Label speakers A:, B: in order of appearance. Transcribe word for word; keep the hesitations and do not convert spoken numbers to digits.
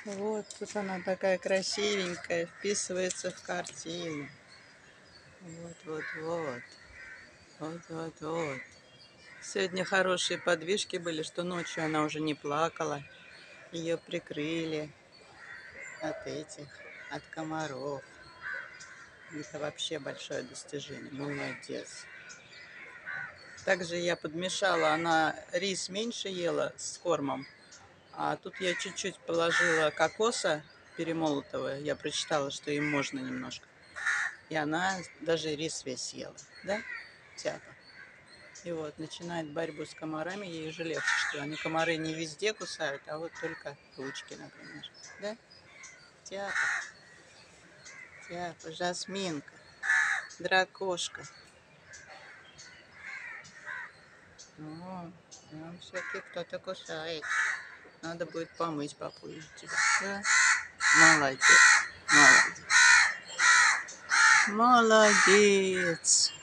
A: Вот тут она такая красивенькая, вписывается в картину. Вот, вот, вот. Вот, вот, вот. Сегодня хорошие подвижки были, что ночью она уже не плакала. Ее прикрыли от этих, от комаров. Это вообще большое достижение. Молодец. Также я подмешала, она рис меньше ела с кормом. А тут я чуть-чуть положила кокоса перемолотого. Я прочитала, что им можно немножко. И она даже рис весь съела. Да, Тяпа? И вот начинает борьбу с комарами. Ей уже легче, что они комары не везде кусают, а вот только ручки, например. Да? Тяпа, Тяпа, Жасминка, дракошка. О, там все-таки кто-то кусает. Надо будет помыть попозже тебя. Да? Молодец, молодец. Молодец.